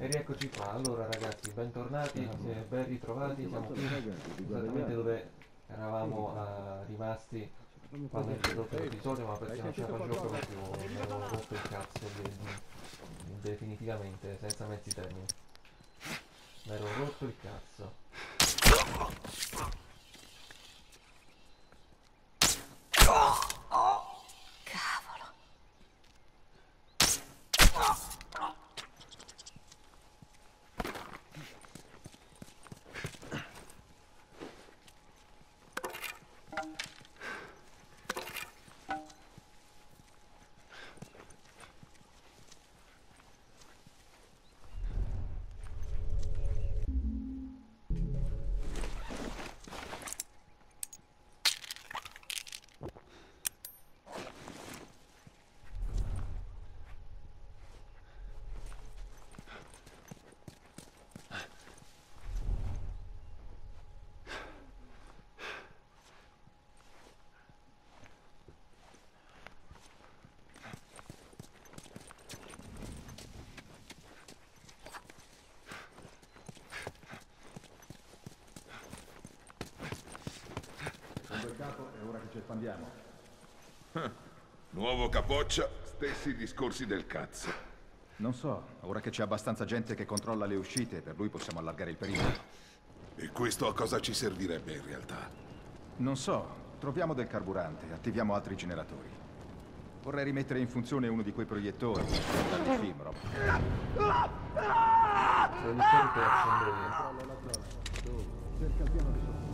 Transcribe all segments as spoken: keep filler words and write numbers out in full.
E rieccoci qua. Allora ragazzi, bentornati, eh, ben ritrovati, siamo qui esattamente dove eravamo eh, rimasti quando è introdotto l'episodio, ma perché non ce la facevo proprio più, mi ero rotto il cazzo de- de- definitivamente, senza mezzi termini. Mi ero rotto il cazzo. Cavolo. Il capo è ora che ci espandiamo. Nuovo capoccia, stessi discorsi del cazzo. Non so, ora che c'è abbastanza gente che controlla le uscite, per lui possiamo allargare il perimetro. E questo a cosa ci servirebbe in realtà? Non so, troviamo del carburante, attiviamo altri generatori. Vorrei rimettere in funzione uno di quei proiettori, dalle film, roba. Proiettori per accendere. Controlla la zona. Tu, cerca il piano di sotto.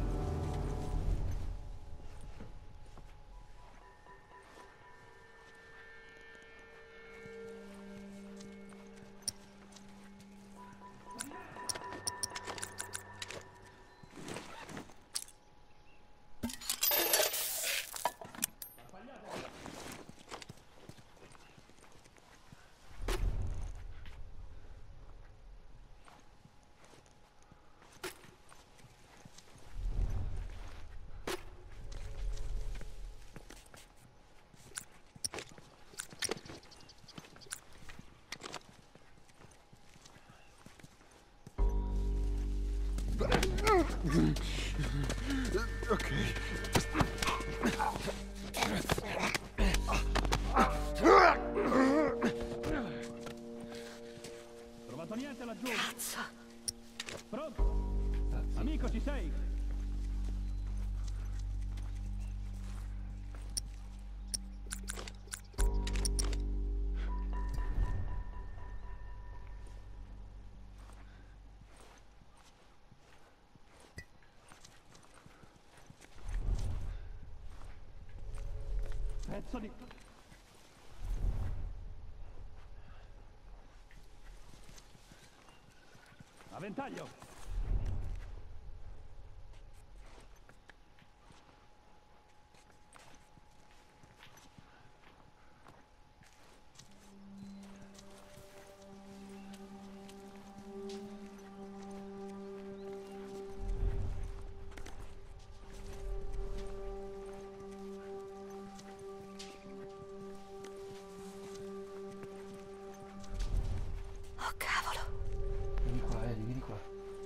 Ok. Trovato niente laggiù? Cazzo. Pronto? Amico, ci sei? Pezzo di... A ventaglio! Oh, cavolo. Vieni qua, Eli, vieni qua.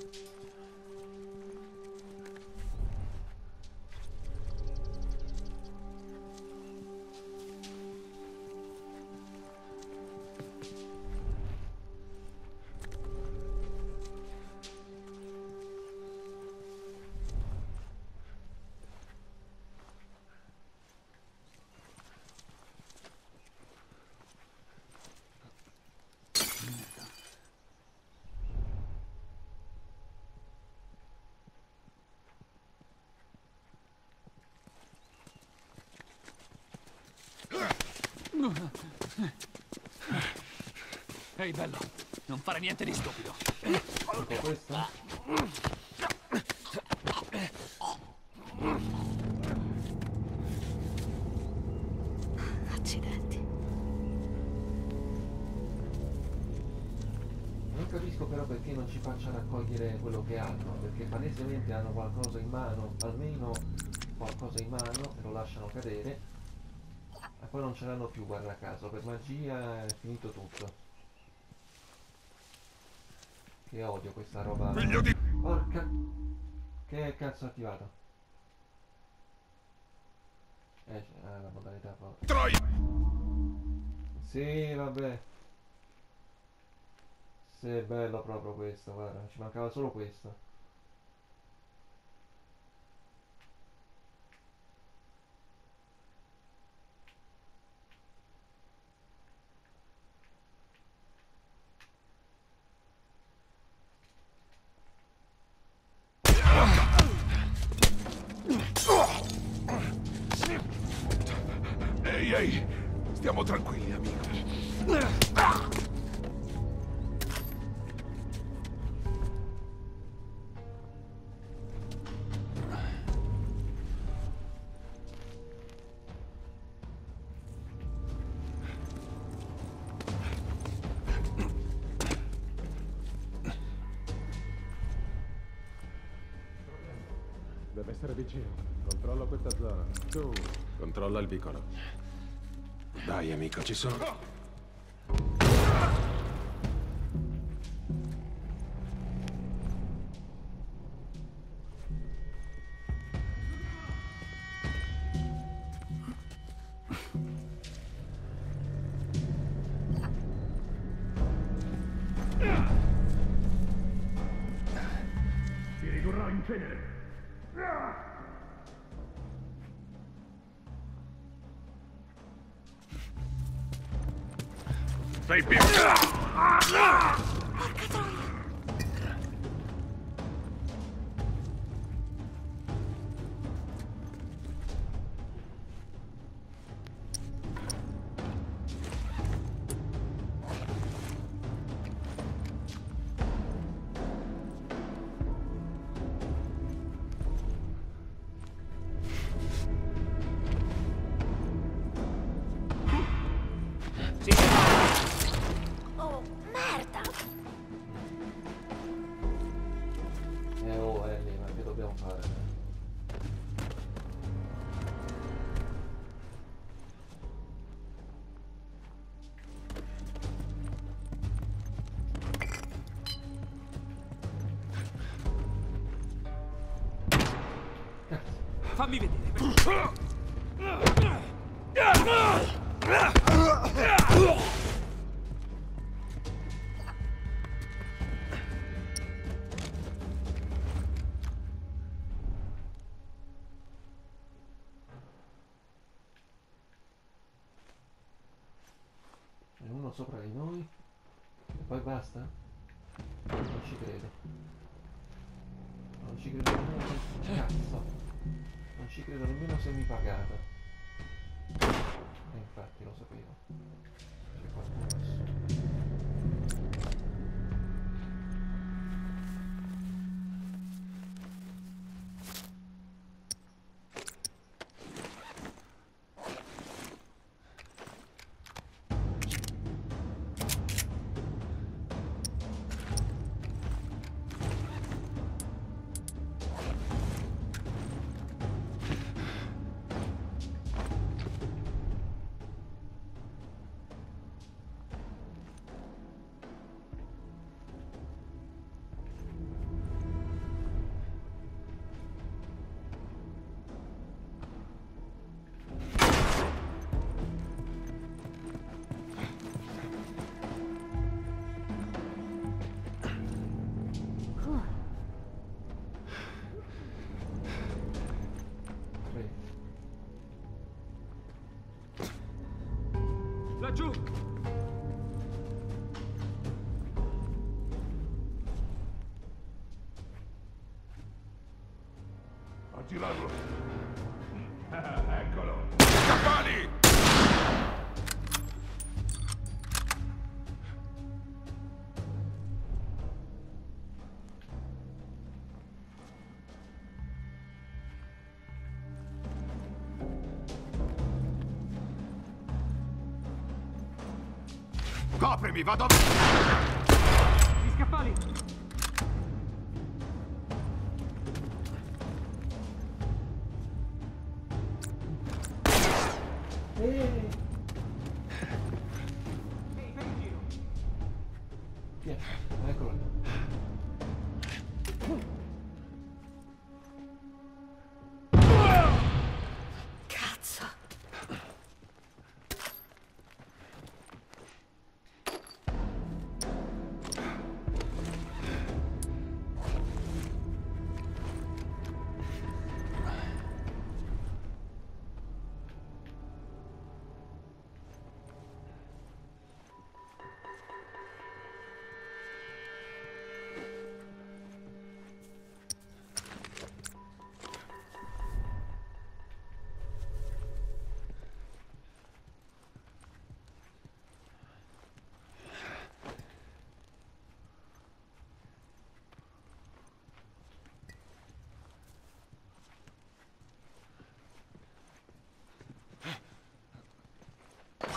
Ehi, bello, non fare niente di stupido. Tipo questo? Accidenti. Non capisco però perché non ci faccia raccogliere quello che hanno, perché palesemente hanno qualcosa in mano, almeno qualcosa in mano, e lo lasciano cadere, e poi non ce l'hanno più, guarda caso, per magia è finito tutto. Che odio questa roba. Figlio di... Porca... Che cazzo ho attivato? Eh, c'è- ah, la modalità poi. Troia! Sì, vabbè. Sì, è bello proprio questo, guarda, ci mancava solo questo. Ehi, ehi! Stiamo tranquilli, amico. Deve essere vicino. Controllo questa zona. Tu, controlla il vicolo. Dai, amico, ci sono. Ti ridurrò in cenere. Sei più... Oh, merda! Eh oh Ellie, ma che dobbiamo fare? Fammi vedere. C'è uno sopra di noi e poi basta? Non ci credo. Non ci credo nemmeno se... Cazzo! Non ci credo nemmeno se mi pagata. E infatti lo sapevo. C'è qualcuno lassù. Laggiù! A girarlo. Eccolo. Scappali! Coprimi, vado... Gli scaffali! Ehi! Ehi, fai un giro! Via, eccolo lì.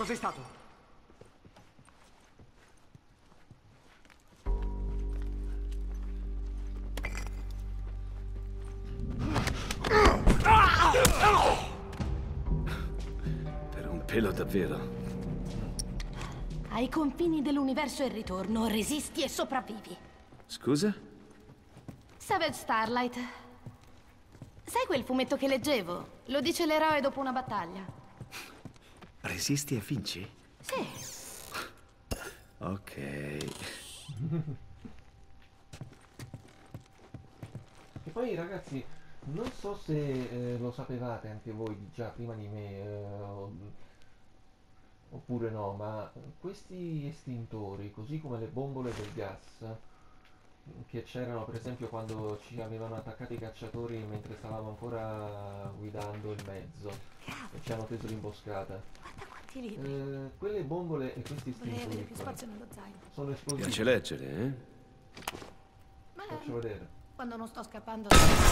cos'è stato? Per un pelo davvero. Ai confini dell'universo e il ritorno, resisti e sopravvivi. Scusa? Savage Starlight. Sai quel fumetto che leggevo? Lo dice l'eroe dopo una battaglia. Resisti e vinci? Sì. Ok. E poi ragazzi, non so se eh, lo sapevate anche voi già prima di me, eh, o- oppure no, ma questi estintori, così come le bombole del gas, che c'erano per esempio quando ci avevano attaccato i cacciatori mentre stavamo ancora guidando il mezzo e ci hanno preso l'imboscata. Guarda quanti libri. Eh, quelle bombole e questi Vorrei avere estintori più qua spazio nello zaino. sono esplosivi. Piace leggere, eh? Ma Faccio vedere. quando non sto scappando...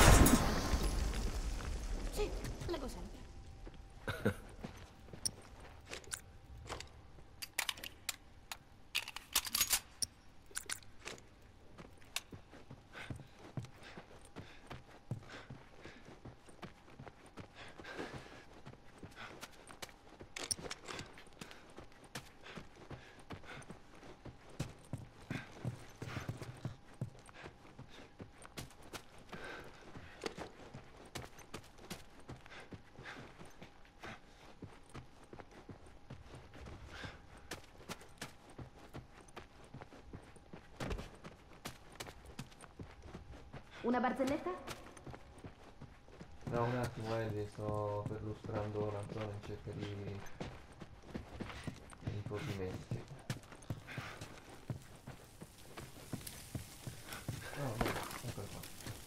Sì, leggo sempre. Una barzelletta? No, un attimo Ellie, sto perlustrando la zona in cerca di di rifornimenti. No, no, eccolo qua.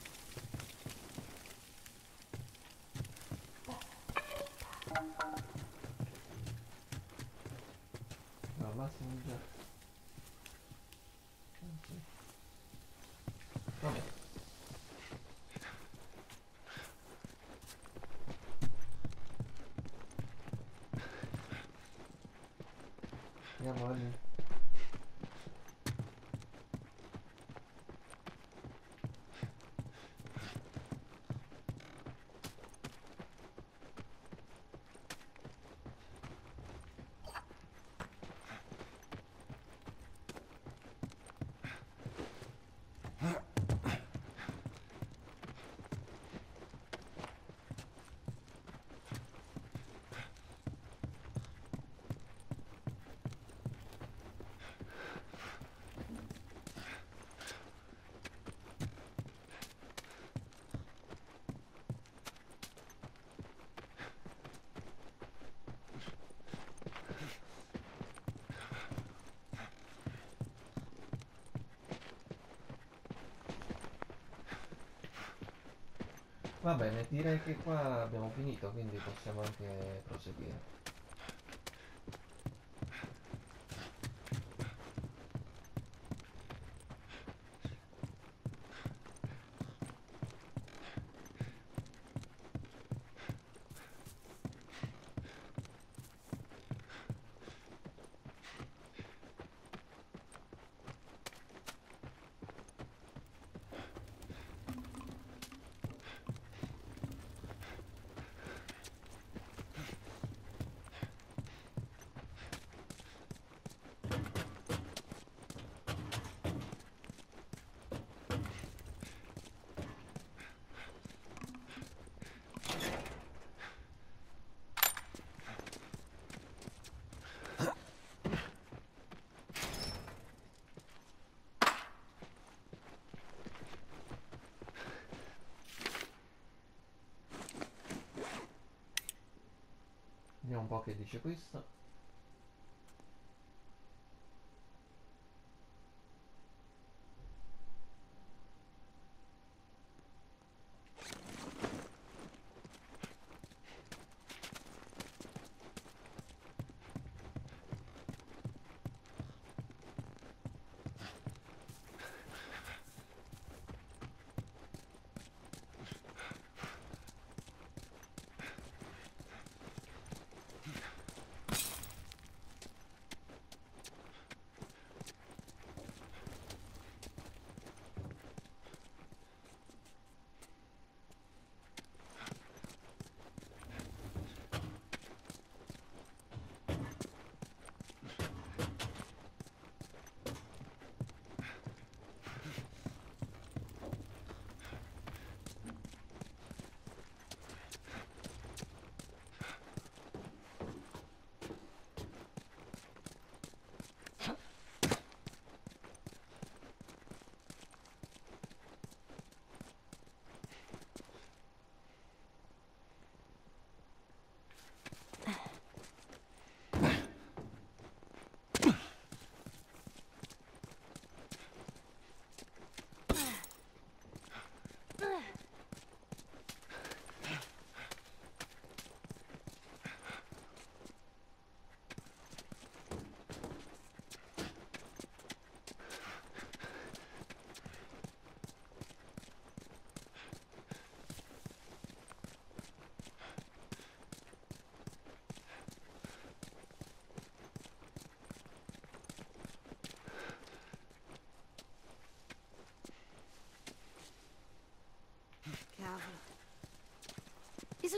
No, al massimo già. Ah, sì. Vabbè. Andiamo Ellie. Va bene, direi che qua abbiamo finito, quindi possiamo anche proseguire. Vediamo un po' che dice questo.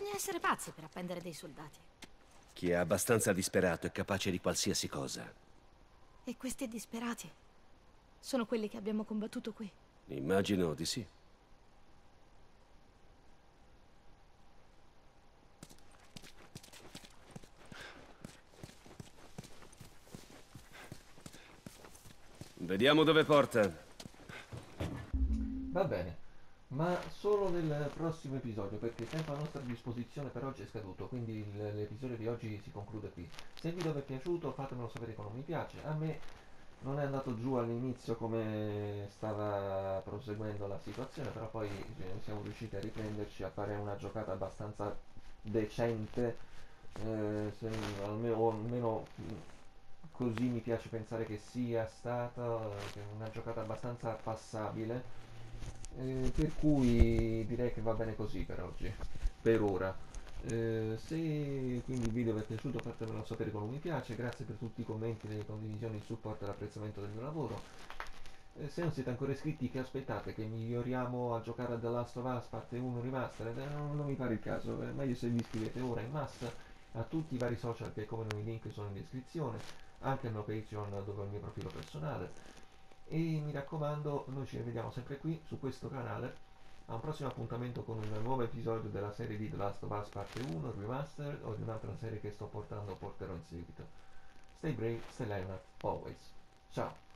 Bisogna essere pazzi per appendere dei soldati. Chi è abbastanza disperato è capace di qualsiasi cosa. E questi disperati sono quelli che abbiamo combattuto qui. Immagino di sì. Vediamo dove porta. Va bene, ma solo nel prossimo episodio, perché il tempo a nostra disposizione per oggi è scaduto, quindi il- l'episodio di oggi si conclude qui. Se il video vi è piaciuto fatemelo sapere con un mi piace. A me non è andato giù all'inizio come stava proseguendo la situazione, però poi eh, siamo riusciti a riprenderci, a fare una giocata abbastanza decente, eh, se- almeno, o almeno mh, così mi piace pensare che sia stata eh, una giocata abbastanza passabile. Eh, per cui direi che va bene così per oggi, per ora. Eh, se quindi il video vi è piaciuto fatemelo sapere con un mi piace, grazie per tutti i commenti, le condivisioni, il supporto e l'apprezzamento del mio lavoro. Eh, se non siete ancora iscritti, che aspettate? Che miglioriamo a giocare a The Last of Us parte uno Remastered? Eh, non, non mi pare il caso, è meglio se vi iscrivete ora in massa a tutti i vari social che come i link sono in descrizione, anche al mio Patreon dove ho il mio profilo personale. E mi raccomando, noi ci rivediamo sempre qui su questo canale a un prossimo appuntamento con un nuovo episodio della serie di The Last of Us parte uno Remastered o di un'altra serie che sto portando o porterò in seguito. Stay brave, stay Leonard, always. Ciao!